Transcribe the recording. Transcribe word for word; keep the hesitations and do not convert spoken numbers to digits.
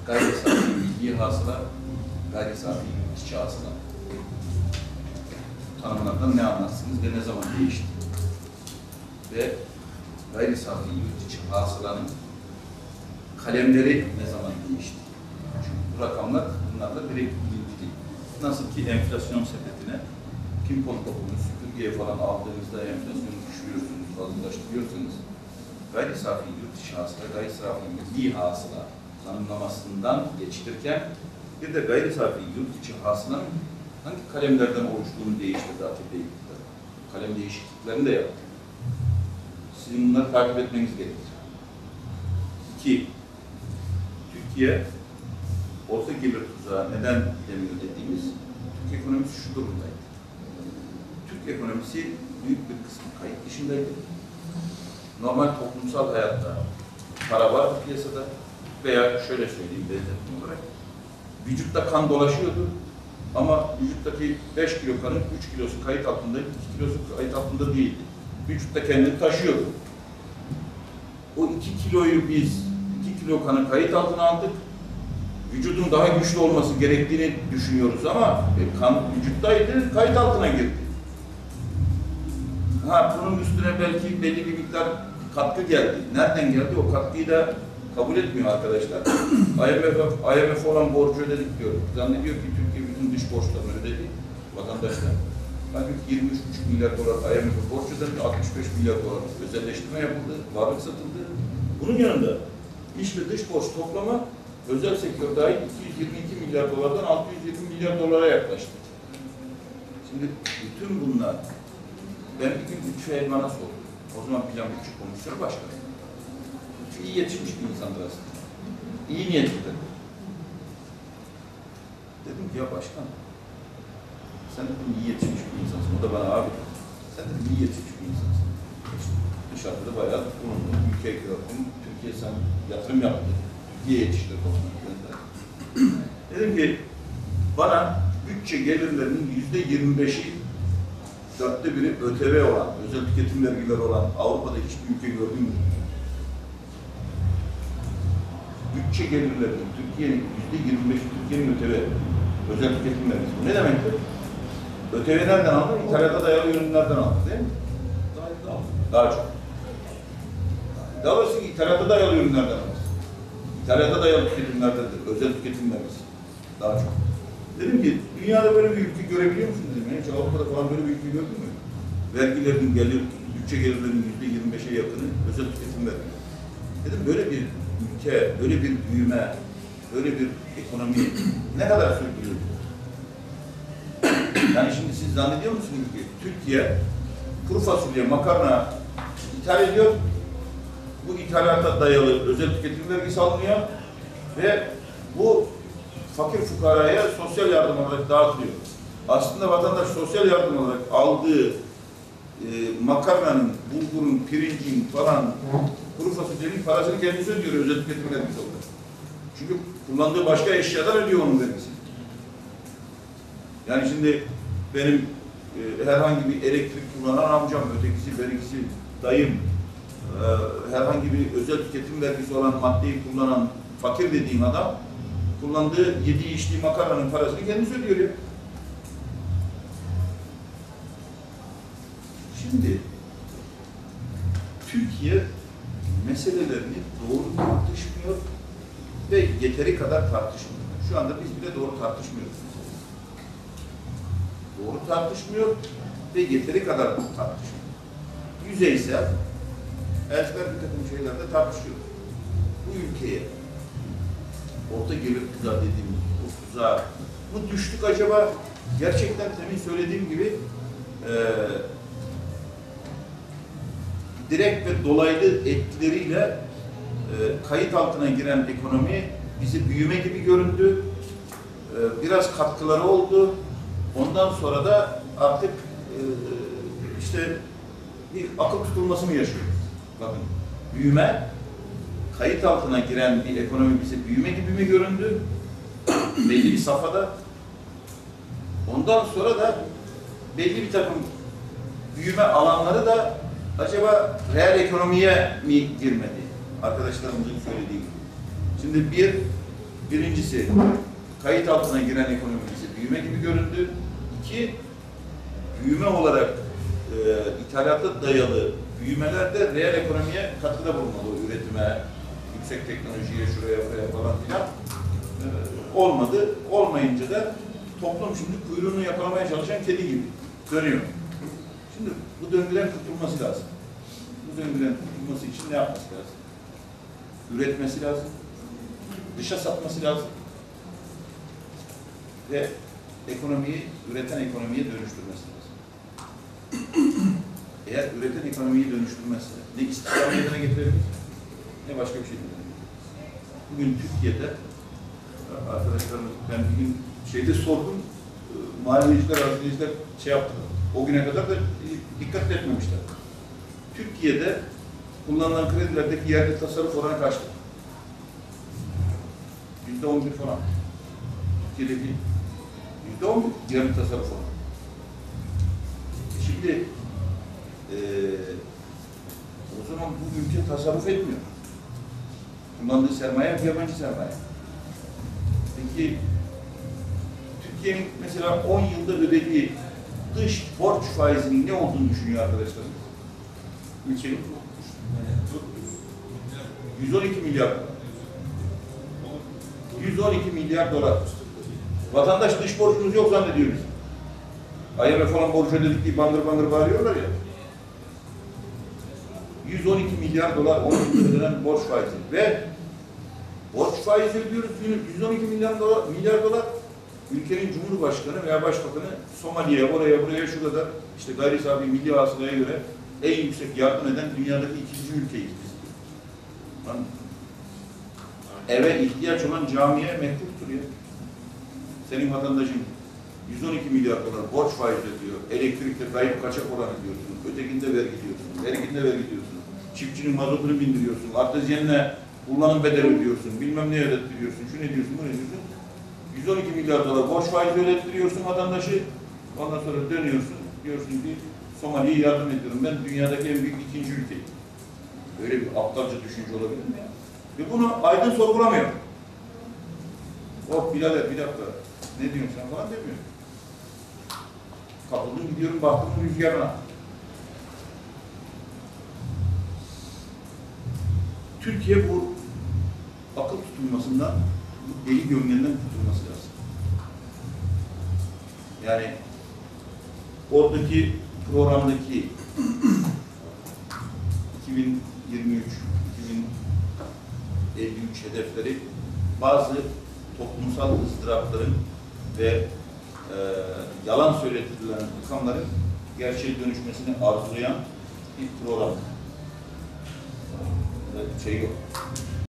gayri safi milli hasıla, gayri safi yurt içi hasıla. Tanımlardan ne anlarsınız ve ne zaman değişti? Ve gayri safi yurt içi hasılanın kalemleri ne zaman değişti? Çünkü bu rakamlar bunlarla direkt ilintili. Nasıl ki enflasyon sepetine pimpon topunu süpürgeye falan aldığınızda enflasyonu düşürüyorsunuz, fazlalaştırıyorsunuz. Gayri safi yurt içi hasıla, gayri safi milli hasıla tanımlamasından geçirirken bir de gayri safi yurt içi hasılanın hangi kalemlerden oluştuğunu değiştirdi A K P iktidar. Kalem değişikliklerini de yaptı. Sizin bunları takip etmeniz gerekir. İki, Türkiye orta gelir tuzağı neden gidemiyor dediğimiz Türk ekonomisi şu durumdaydı. Türk ekonomisi büyük bir kısmı kayıt dışındaydı. Normal toplumsal hayatta para vardı piyasada veya şöyle söyleyeyim benzetme olarak vücutta kan dolaşıyordu ama vücuttaki beş kilo kanın üç kilosu kayıt altındaydı, iki kilosu kayıt altında değildi. Vücutta kendini taşıyordu. O iki kiloyu biz, iki kilo kanı kayıt altına aldık. Vücudun daha güçlü olması gerektiğini düşünüyoruz ama e, kan vücuttaydı, kayıt altına girdi. Ha, bunun üstüne belki belli bir miktar katkı geldi. Nereden geldi? O katkıyı da kabul etmiyor arkadaşlar. I M F, I M F olan borcu ödedik diyor. Zannediyor ki Türkiye bütün dış borçlarını ödedi vatandaşlar. Halbuki yirmi üç buçuk milyar dolar I M F borç ödendi, altmış beş milyar dolar özelleştirme yapıldı, varlık satıldı. Bunun yanında iç ve dış borç toplama özel sektör dahil iki yüz yirmi iki milyar dolardan altı yüz yirmi milyar dolara yaklaştı. Şimdi bütün bunlar ben bir gün Lütfü Elvan'a sordum. O zaman Plan Bütçe Komisyonu Başkanı. Lütfü iyi yetişmiş bir insandır aslında. İyi niyetli dedi. Dedim ki ya başkan, sen dedim iyi yetişmiş bir insansın. O da bana abi, sen dedim iyi yetişmiş bir insansın. Dışarıda da bayağı bulundum. Ülkeye kirattım. Türkiye sen yatırım yaptın. Türkiye yetiştir konusunda. Dedim ki bana bütçe gelirlerinin yüzde yirmi beşi dörtte biri Ö T V olan, özel tüketim vergileri olan Avrupa'da hiçbir ülke gördün mü? Bütçe gelirlerinin Türkiye'nin yüzde yirmi beşi Türkiye'nin Ö T V, özel tüketim vergisi. Bu ne demektir? Ö T V nereden aldı? İthalyata dayalı ürünlerden aldı değil mi? Daha, daha çok. Daha doğrusu ithalata dayalı ürünlerden aldı. İthalata dayalı tüketimlerdendir, özel tüketim vergisi. Daha çok. Dedim ki, dünyada böyle bir ülke görebiliyor musun dedim. Hiç Avrupa'da falan böyle bir ülke gördün mü? Vergilerin gelir, bütçe gelirlerinin yüzde yirmi beşe yakını özel tüketim vergisi. Dedim böyle bir ülke, böyle bir büyüme, böyle bir ekonomi ne kadar sürdürüyor? Yani şimdi siz zannediyor musunuz ki Türkiye kuru fasulye, makarna ithal ediyor, bu ithalata dayalı özel tüketim vergisi alınıyor ve bu fakir fukaraya sosyal yardım olarak dağıtılıyor. Aslında vatandaş sosyal yardım olarak aldığı e, makarnanın, bulgurun, pirincin falan, kuru fasulyenin parasını kendisi ödüyor özel tüketim vergisi olarak. Çünkü kullandığı başka eşyadan ödüyor onun vergisini. Yani şimdi benim e, herhangi bir elektrik kullanan amcam, ötekisi, vergisi, dayım, e, herhangi bir özel tüketim vergisi olan maddeyi kullanan fakir dediğim adam, kullandığı, yediği, içtiği makarnanın parasını kendisi ödüyor ya. Şimdi Türkiye meselelerini doğru tartışmıyor ve yeteri kadar tartışmıyor. Şu anda biz bile doğru tartışmıyoruz. Doğru tartışmıyor ve yeteri kadar tartışmıyor. Yüzeysel, ezber bir takım şeylerde tartışıyor. Bu ülkeye orta gelir tuzağı dediğimiz o tuzağa mı düştük acaba? Gerçekten demin söylediğim gibi e, direkt ve dolaylı etkileriyle e, kayıt altına giren ekonomi bizi büyüme gibi göründü. E, biraz katkıları oldu. Ondan sonra da artık e, işte bir akıl tutulması mı yaşıyoruz? Bakın, büyüme, kayıt altına giren bir ekonomi bize büyüme gibi mi göründü? Belli bir safhada. Ondan sonra da belli bir takım büyüme alanları da acaba reel ekonomiye mi girmedi? Arkadaşlarımızın söylediği gibi. Şimdi bir, birincisi kayıt altına giren ekonomi bize büyüme gibi göründü. İki, büyüme olarak e, ithalata dayalı büyümelerde reel ekonomiye katkıda bulunmalı. Üretime, yüksek teknolojiye, şuraya buraya falan filan e, olmadı. Olmayınca da toplum şimdi kuyruğunu yakalamaya çalışan kedi gibi dönüyor. Şimdi bu döngüden kurtulması lazım. Bu döngüden kurtulması için ne yapması lazım? Üretmesi lazım. Dışa satması lazım. Ve ekonomiyi, üreten ekonomiye dönüştürmesi lazım. Eğer üreten ekonomiyi dönüştürmezse ne istihdam meydana getirebilir, ne başka bir şey meydana getirebilir. Bugün Türkiye'de arkadaşlarımız, ben bir gün şeyde sordum, mahalleciler, arasında şey yaptılar. O güne kadar da dikkat etmemişler. Türkiye'de kullanılan kredilerdeki yerli tasarruf oranı kaçtı? Yüzde on bir falan. Türkiye'deki yüzde on bir yerli tasarruf oranı. Şimdi ee, o zaman bu ülke tasarruf etmiyor. Kullandığı sermaye yabancı sermaye. Peki Türkiye'nin mesela on yılda ödediği dış borç faizinin ne olduğunu düşünüyor arkadaşlar? Ülkenin yüz on iki milyar dolar. yüz on iki milyar dolar. Vatandaş dış borcumuz yok zannediyoruz. I M F falan borç ödedik diye bangır bangır bağırıyorlar ya. yüz on iki milyar dolar on yılda ödenen borç faizi ve borç faizi ödüyoruz. yüz on iki milyar dolar, milyar dolar ülkenin Cumhurbaşkanı veya Başbakanı Somali'ye, oraya, buraya, şurada da işte gayri safi milli hasılaya göre en yüksek yardım eden dünyadaki ikinci ülkeyiz biz. Lan, eve ihtiyaç olan camiye mektuptur ya. Senin vatandaşın yüz on iki milyar dolar borç faizi ödüyor. Elektrikte kayıp kaçak oranı diyorsun. Ötekinde vergi diyorsun. Verginde vergi diyorsun. Çiftçinin mazotunu bindiriyorsun. Artezyenine kullanım bedeli ödüyorsun. Bilmem ne ödettiriyorsun. Şu ne diyorsun, bu ne diyorsun. yüz on iki milyar dolar borç faizi ödettiriyorsun vatandaşı. Ondan sonra dönüyorsun. Diyorsun ki Somali'ye yardım ediyorum. Ben dünyadaki en büyük ikinci ülkeyim. Böyle bir aptalca düşünce olabilir mi ya? Ve bunu aydın sorgulamıyor. Oh birader bir dakika. Ne diyorsun sen falan demiyor. Kapıldım gidiyorum baktım rüzgarına. Türkiye bu akıl tutulmasından, bu deli gömlenden tutulması lazım. Yani oradaki programdaki iki bin yirmi üç iki bin elli üç hedefleri bazı toplumsal ızdırapların ve e, yalan söyletilen rakamların gerçeğe dönüşmesini arzulayan bir program. Şey yok.